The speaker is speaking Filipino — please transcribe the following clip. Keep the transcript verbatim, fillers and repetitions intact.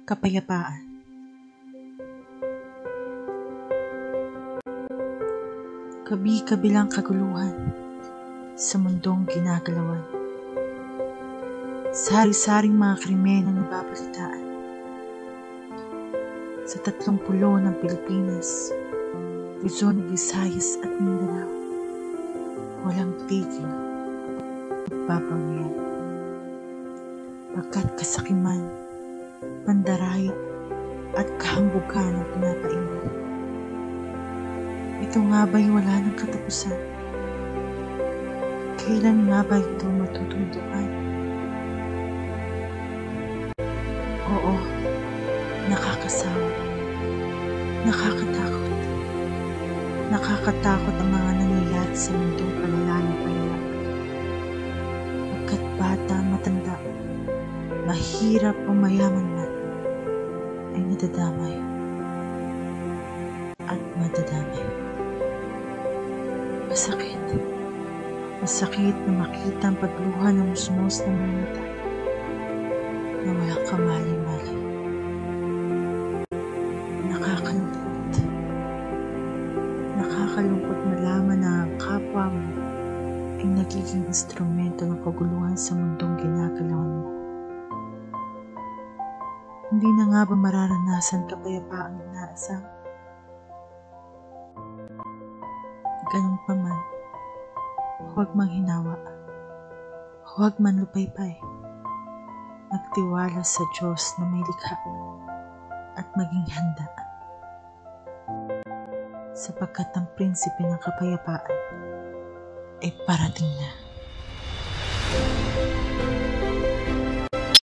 Kapayapaan. Kabi-kabilang kaguluhan sa mundong ginagalawan. Sari-saring mga krimen ang nababalitaan. Sa tatlong pulo ng Pilipinas, Luzon, Visayas at Mindanao, walang tigil nagbabangayan. Pagkat kasakiman, pandaraya at kahambugan ang pinapaiwan. Ito nga ba'y wala ng katapusan? Kailan nga ba ito matutundukan? Oo, nakakasawa, nakakatakot. Nakakatakot ang mga nangyayari sa mundong palalayo-palala. Pagkat bata, matanda, mahirap o mayaman man, ay nadadamay at madadamay. Masakit. Masakit na makita ang pagluha ng musmos ng mga mata na walang kamali-mali. Nakakalungkot. Nakakalungkot malaman na ang kapwa mo ay nagiging instrumento ng kaguluhan sa mundong ginagalawan mo. Hindi na nga ba mararanasan kapayapaang inaasam? Ganun pa man, huwag manghinawa, huwag manlupaypay. Magtiwala sa Diyos na may likha at maging handa. Sapagkat ang prinsipe ng kapayapaan ay parating na.